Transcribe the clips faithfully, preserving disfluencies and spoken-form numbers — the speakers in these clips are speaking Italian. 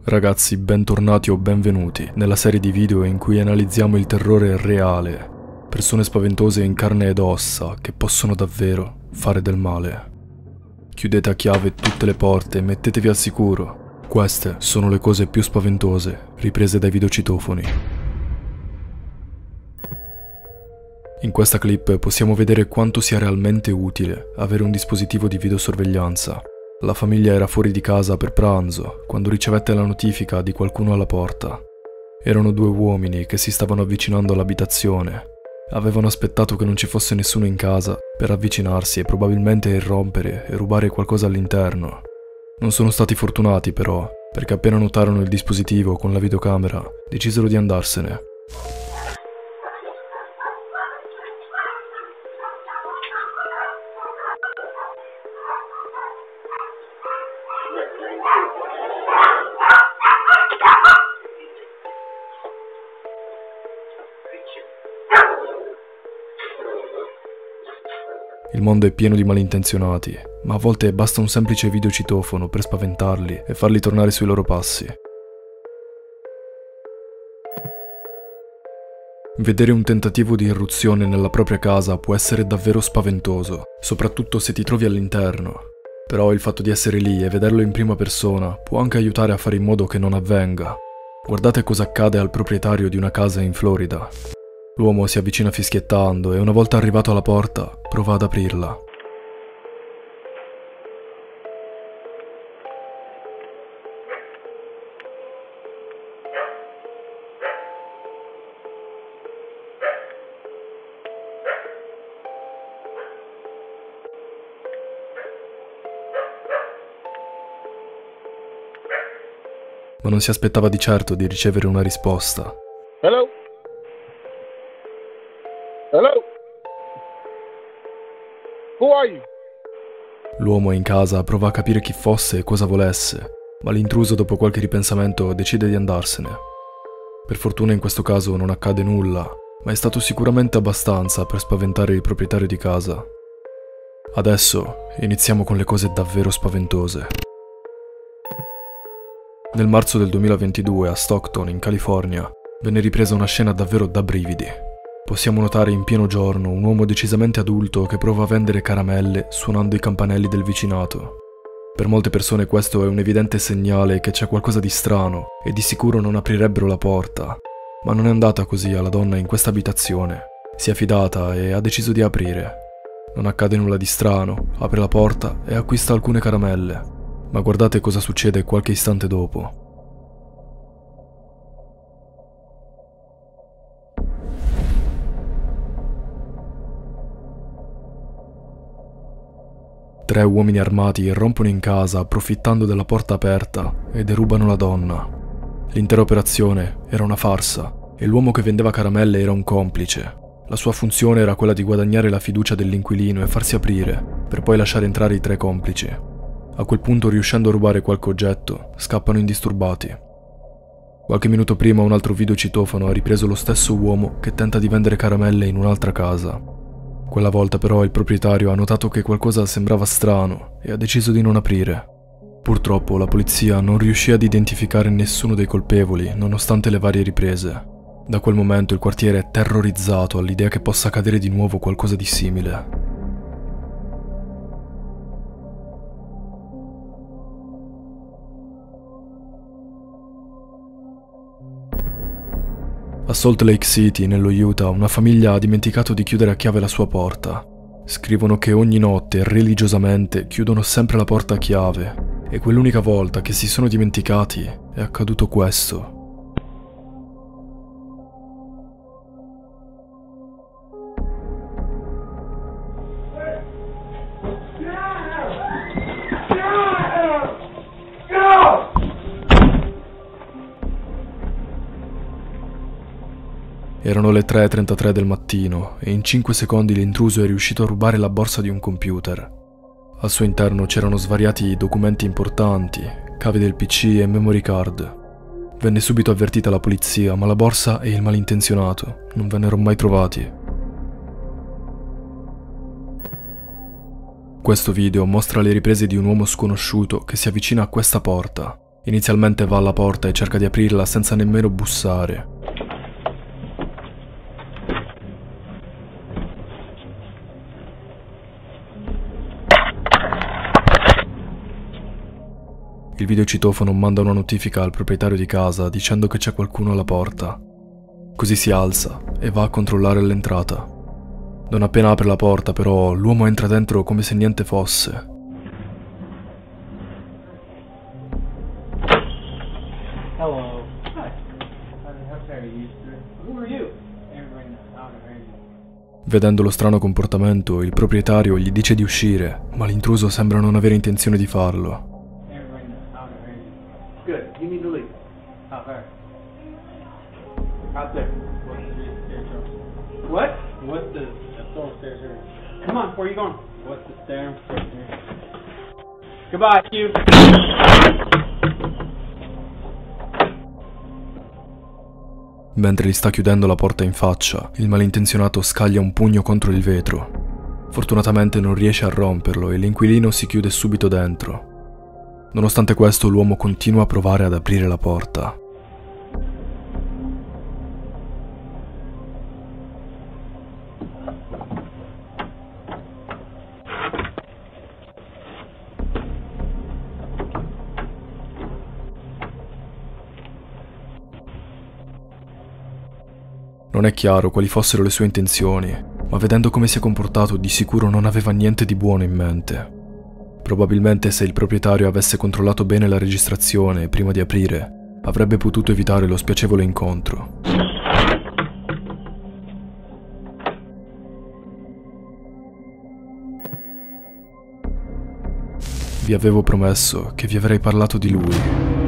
Ragazzi, bentornati o benvenuti nella serie di video in cui analizziamo il terrore reale, persone spaventose in carne ed ossa che possono davvero fare del male. Chiudete a chiave tutte le porte e mettetevi al sicuro. Queste sono le cose più spaventose riprese dai videocitofoni. In questa clip possiamo vedere quanto sia realmente utile avere un dispositivo di videosorveglianza. La famiglia era fuori di casa per pranzo quando ricevette la notifica di qualcuno alla porta. Erano due uomini che si stavano avvicinando all'abitazione. Avevano aspettato che non ci fosse nessuno in casa per avvicinarsi e probabilmente irrompere e rubare qualcosa all'interno. Non sono stati fortunati però, perché appena notarono il dispositivo con la videocamera, decisero di andarsene. Il mondo è pieno di malintenzionati, ma a volte basta un semplice videocitofono per spaventarli e farli tornare sui loro passi. Vedere un tentativo di irruzione nella propria casa può essere davvero spaventoso, soprattutto se ti trovi all'interno. Però il fatto di essere lì e vederlo in prima persona può anche aiutare a fare in modo che non avvenga. Guardate cosa accade al proprietario di una casa in Florida. L'uomo si avvicina fischiettando e una volta arrivato alla porta, prova ad aprirla. Ma non si aspettava di certo di ricevere una risposta. Hello? Hello? Who are you? L'uomo in casa prova a capire chi fosse e cosa volesse, ma l'intruso dopo qualche ripensamento decide di andarsene. Per fortuna in questo caso non accade nulla, ma è stato sicuramente abbastanza per spaventare il proprietario di casa. Adesso iniziamo con le cose davvero spaventose. Nel marzo del duemilaventidue a Stockton, in California, venne ripresa una scena davvero da brividi. Possiamo notare in pieno giorno un uomo decisamente adulto che prova a vendere caramelle suonando i campanelli del vicinato. Per molte persone questo è un evidente segnale che c'è qualcosa di strano e di sicuro non aprirebbero la porta. Ma non è andata così alla donna in questa abitazione. Si è fidata e ha deciso di aprire. Non accade nulla di strano, apre la porta e acquista alcune caramelle. Ma guardate cosa succede qualche istante dopo. Tre uomini armati irrompono in casa approfittando della porta aperta e derubano la donna. L'intera operazione era una farsa e l'uomo che vendeva caramelle era un complice. La sua funzione era quella di guadagnare la fiducia dell'inquilino e farsi aprire, per poi lasciare entrare i tre complici. A quel punto, riuscendo a rubare qualche oggetto, scappano indisturbati. Qualche minuto prima un altro videocitofono ha ripreso lo stesso uomo che tenta di vendere caramelle in un'altra casa. Quella volta però il proprietario ha notato che qualcosa sembrava strano e ha deciso di non aprire. Purtroppo la polizia non riuscì ad identificare nessuno dei colpevoli nonostante le varie riprese. Da quel momento il quartiere è terrorizzato all'idea che possa accadere di nuovo qualcosa di simile. A Salt Lake City, nello Utah, una famiglia ha dimenticato di chiudere a chiave la sua porta. Scrivono che ogni notte, religiosamente, chiudono sempre la porta a chiave, e quell'unica volta che si sono dimenticati è accaduto questo. Erano le tre e trentatré del mattino e in cinque secondi l'intruso è riuscito a rubare la borsa di un computer. Al suo interno c'erano svariati documenti importanti, cavi del P C e memory card. Venne subito avvertita la polizia, ma la borsa e il malintenzionato non vennero mai trovati. Questo video mostra le riprese di un uomo sconosciuto che si avvicina a questa porta. Inizialmente va alla porta e cerca di aprirla senza nemmeno bussare. Il videocitofono manda una notifica al proprietario di casa dicendo che c'è qualcuno alla porta. Così si alza e va a controllare l'entrata. Non appena apre la porta, però, l'uomo entra dentro come se niente fosse. Hello. Hi. How are you? Who are you? Everyone out of here. Vedendo lo strano comportamento, il proprietario gli dice di uscire, ma l'intruso sembra non avere intenzione di farlo. Good. You need to leave. Out there. Out there. What? What's the stairs here? Come on, where are you going? What's the stairs here? Goodbye, you. Mentre gli sta chiudendo la porta in faccia, il malintenzionato scaglia un pugno contro il vetro. Fortunatamente non riesce a romperlo e l'inquilino si chiude subito dentro. Nonostante questo, l'uomo continua a provare ad aprire la porta. Non è chiaro quali fossero le sue intenzioni, ma vedendo come si è comportato, di sicuro non aveva niente di buono in mente. Probabilmente se il proprietario avesse controllato bene la registrazione prima di aprire, avrebbe potuto evitare lo spiacevole incontro. Vi avevo promesso che vi avrei parlato di lui.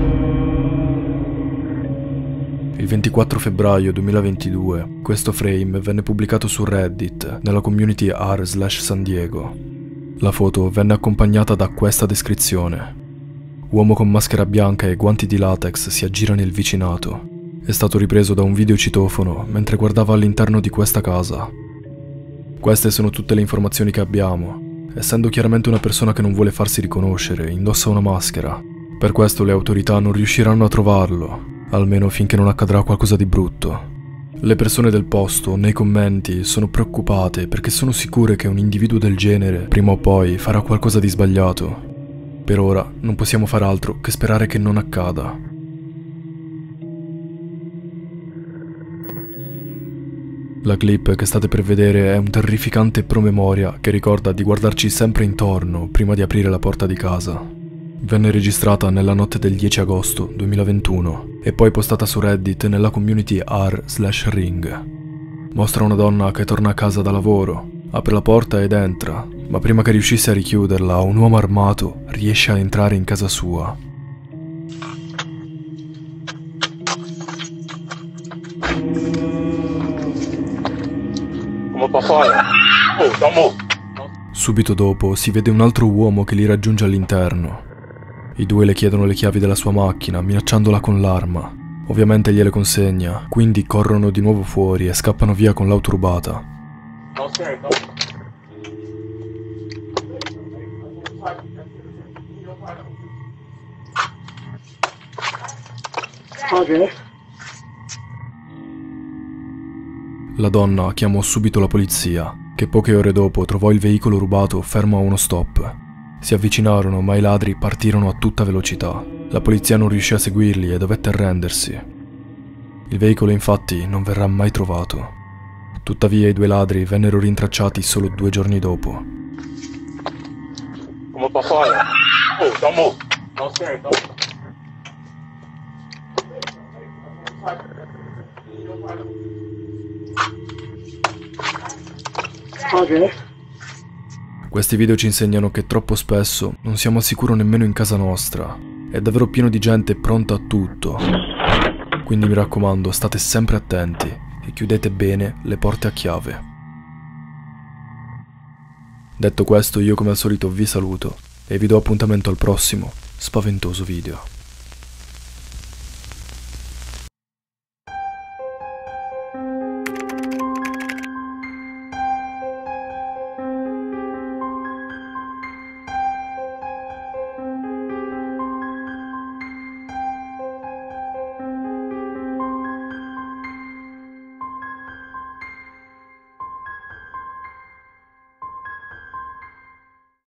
Il ventiquattro febbraio duemilaventidue, questo frame venne pubblicato su Reddit, nella community r slash San Diego. La foto venne accompagnata da questa descrizione. Uomo con maschera bianca e guanti di latex si aggira nel vicinato. È stato ripreso da un videocitofono mentre guardava all'interno di questa casa. Queste sono tutte le informazioni che abbiamo. Essendo chiaramente una persona che non vuole farsi riconoscere, indossa una maschera. Per questo le autorità non riusciranno a trovarlo, almeno finché non accadrà qualcosa di brutto. Le persone del posto, nei commenti, sono preoccupate perché sono sicure che un individuo del genere, prima o poi, farà qualcosa di sbagliato. Per ora non possiamo fare altro che sperare che non accada. La clip che state per vedere è un terrificante promemoria che ricorda di guardarci sempre intorno prima di aprire la porta di casa. Venne registrata nella notte del dieci agosto duemilaventuno e poi postata su Reddit nella community r slash ring. Mostra una donna che torna a casa da lavoro, apre la porta ed entra, ma prima che riuscisse a richiuderla, un uomo armato riesce a entrare in casa sua. Subito dopo si vede un altro uomo che li raggiunge all'interno. I due le chiedono le chiavi della sua macchina, minacciandola con l'arma. Ovviamente gliele consegna, quindi corrono di nuovo fuori e scappano via con l'auto rubata. Okay. La donna chiamò subito la polizia, che poche ore dopo trovò il veicolo rubato fermo a uno stop. Si avvicinarono, ma i ladri partirono a tutta velocità. La polizia non riuscì a seguirli e dovette arrendersi. Il veicolo infatti non verrà mai trovato. Tuttavia i due ladri vennero rintracciati solo due giorni dopo. Okay. Questi video ci insegnano che troppo spesso non siamo al sicuro nemmeno in casa nostra. È davvero pieno di gente pronta a tutto. Quindi mi raccomando, state sempre attenti e chiudete bene le porte a chiave. Detto questo, io come al solito vi saluto e vi do appuntamento al prossimo spaventoso video.